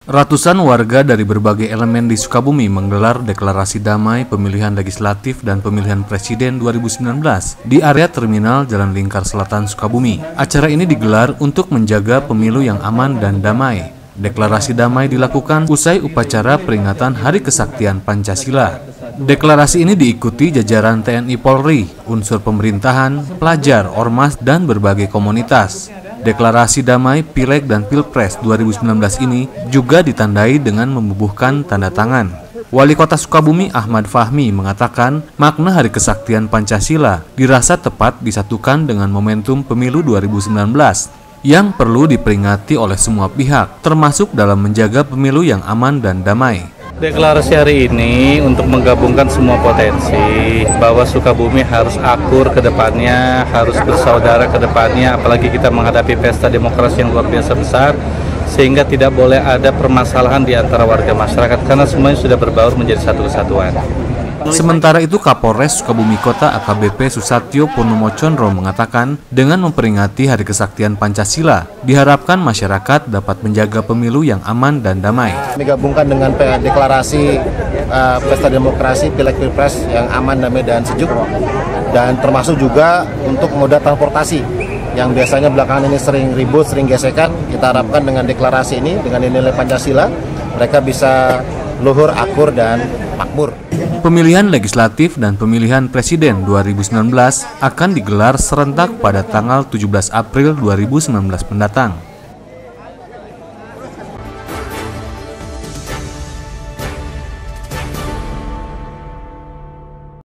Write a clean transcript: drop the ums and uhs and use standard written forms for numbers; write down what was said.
Ratusan warga dari berbagai elemen di Sukabumi menggelar deklarasi damai pemilihan legislatif dan pemilihan presiden 2019 di area terminal Jalan Lingkar Selatan Sukabumi. Acara ini digelar untuk menjaga pemilu yang aman dan damai. Deklarasi damai dilakukan usai upacara peringatan Hari Kesaktian Pancasila. Deklarasi ini diikuti jajaran TNI Polri, unsur pemerintahan, pelajar, ormas, dan berbagai komunitas. Deklarasi damai Pileg dan Pilpres 2019 ini juga ditandai dengan membubuhkan tanda tangan. Wali Kota Sukabumi Ahmad Fahmi mengatakan makna Hari Kesaktian Pancasila dirasa tepat disatukan dengan momentum pemilu 2019 yang perlu diperingati oleh semua pihak, termasuk dalam menjaga pemilu yang aman dan damai. Deklarasi hari ini untuk menggabungkan semua potensi bahwa Sukabumi harus akur ke depannya, harus bersaudara ke depannya, apalagi kita menghadapi pesta demokrasi yang luar biasa besar, sehingga tidak boleh ada permasalahan di antara warga masyarakat karena semuanya sudah berbaur menjadi satu kesatuan. Sementara itu Kapolres Sukabumi Kota AKBP Susatyo Purnomo Condro mengatakan dengan memperingati Hari Kesaktian Pancasila, diharapkan masyarakat dapat menjaga pemilu yang aman dan damai. Digabungkan dengan deklarasi pesta demokrasi Pileg Pilpres yang aman, damai, dan sejuk, dan termasuk juga untuk moda transportasi yang biasanya belakangan ini sering ribut, sering gesekan. Kita harapkan dengan deklarasi ini, dengan nilai Pancasila, mereka bisa luhur, akur, dan makmur. Pemilihan legislatif dan pemilihan presiden 2019 akan digelar serentak pada tanggal 17 April 2019 mendatang.